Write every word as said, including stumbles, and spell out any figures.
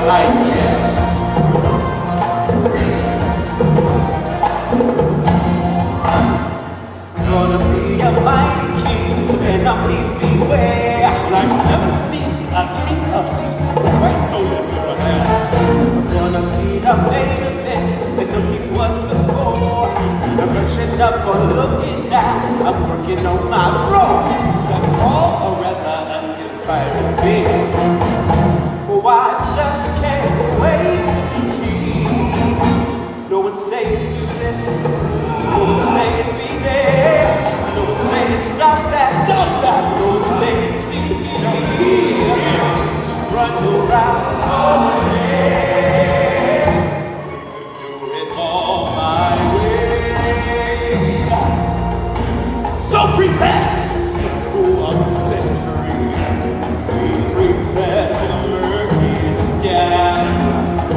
idea. Gonna be a mighty king, so man, now please beware. But I've never seen a king of thieves quite so little for that. I'm gonna be the main event that the king was before. I'm rushing up or looking down, I'm working on my role. That's all a rather uninspiring thing. Oh, I just can't wait to be king. No one say it do this, no one say it be there. No one say it stop that, stop that. No one say it see me, run around all day.